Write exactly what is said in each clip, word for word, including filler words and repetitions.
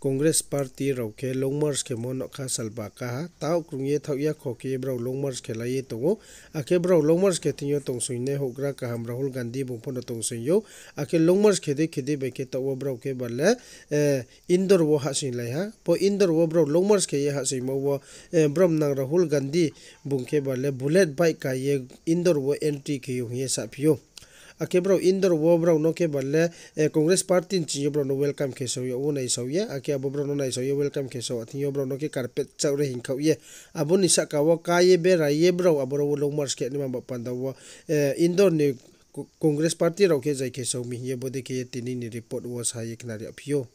Congress party रौके long march के मोनो खा सलबा का ताउ क्रुंगे थौया खोके ब्राउ long march के लाये तोंगो आके ब्राउ long march के तियो तोंगसुइने होग्रा का हम राहुल गांधी बुंफोनो तोंगसुइयो आके long march खेदे खेदे बेके तौ ब्राउ के बल्ले इंदोर वो हासिन लाया पो इंदोर वो ब्राउ long march के ये हासिन मो वो ब्रम नंग राहुल गांधी बुंके बल्ले बुलेट बाइक का ये इंदोर वो एंट्री के ये सापियो आके ब्रो इंदोर वो ब्रो नो के बल्ले कांग्रेस पार्टी चियो ब्रो नो वेलकम के सो वो नहीं सो ये आके अब ब्रो नो नहीं सो ये वेलकम के सो अथियो ब्रो नो के कारपेट चौरे हिंखाव ये अब निसा का वो का ये बेरा ये ब्रो अब वो लोग मार्च के निमा बपंदा वो इंदोर ने कांग्रेस पार्टी रो के जाय के सो मी ये बोदे के तिनी नि रिपोर्ट वो सा ये खनारि अफियो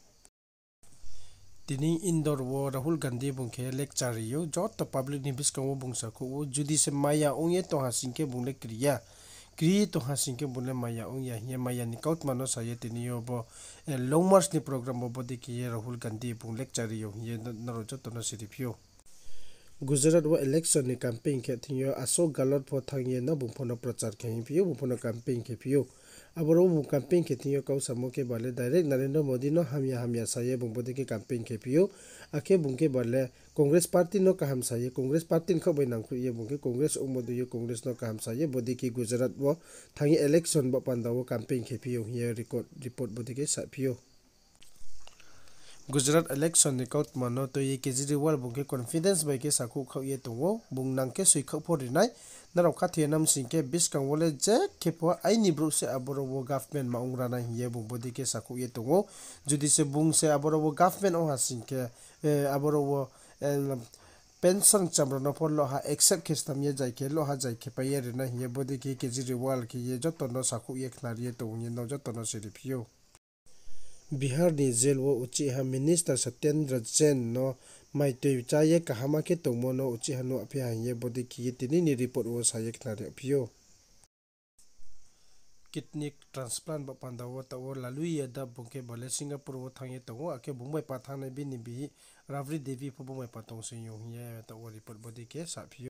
तिनी इंदोर वो राहुल गांधी बुंके लेक्चर यो जो तो पब्लिक निबिस का वो बुंसा को वो जुदी से माया ओंगे तो हासिंग के बुंले क्रिया क्रिए तो हासिंग के बुले माया उन या ये माया निकाउट मानो साये तिनियो बो long march नि प्रोग्राम बो बोदी कि ये राहुल गांधी बुंग लेक्चर यो ये नरोजो तो न सिरिपियो गुजरात वो इलेक्शन नि कैंपेन के थियो अशोक गहलोत फो थांगे न बुंफोनो प्रचार के पियो बुंफोनो कैंपेन के पियो अब रो बु कैंपेन के थियो कौ समो के बाले डायरेक्ट नरेंद्र मोदी नो हमिया हमिया साये बुंबोदी के कैंपेन के पियो आके बुंके बाले कांग्रेस पार्टी नो कहम साये कांग्रेस पार्टी खो बैनांखु ये बुंके कांग्रेस उमोदु ये कांग्रेस नो कहम साये बोदी की गुजरात वो थांगे इलेक्शन ब पंदा वो कैंपेन के पियो ये रिकॉर्ड रिपोर्ट बोदी के सापियो गुजरात इलेक्शन निकाउट मानो तो ये केजरीवाल बुंके कॉन्फिडेंस बाइके साकु खौ ये तो बुंग नांके सुइखौ फरिनाय नराव खाथे नाम सिंके बिस कांगवले जे खेपो आइनि ब्रु से आबरो वो गवर्नमेंट माउंग्रा ना हिये बुंग बोदी के साकु ये तो जुदि से बुंग से आबरो वो गवर्नमेंट ओ हासिंके आबरो वो पेंशन चमरनो फलो हा एक्सेप्ट केस्टम ये जायके लो हा जायके पाये रेना हिये बोदी के केजरीवाल के ये जतनो साकु ये खनारिये तो ये न जतनो सिरिपियो बिहार नि जेल वो उची हा मिनिस्टर सत्येंद्र जैन नो माइतोय चाये कहमा के तोमो नो उची हा नो अफिया ये बोदी की तिनी नि रिपोर्ट वो साये खनारे अफियो किडनी ट्रांसप्लांट बपांदा वो तो लालुई यदा बुंके बले सिंगापुर वो थांगे तो आके बुंबाई पाथाने बिनि बि रावरी देवी फो बुंबाई पातों से यो ये तो रिपोर्ट बोदी के साफियो